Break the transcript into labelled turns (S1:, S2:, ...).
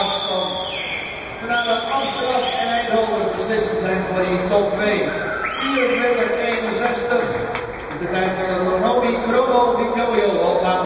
S1: afstand. Finale Amsterdam en Eindhoven beslissend zijn voor die top 2. 24-61 is de tijd van de Ronomi Chrono Victorio op baan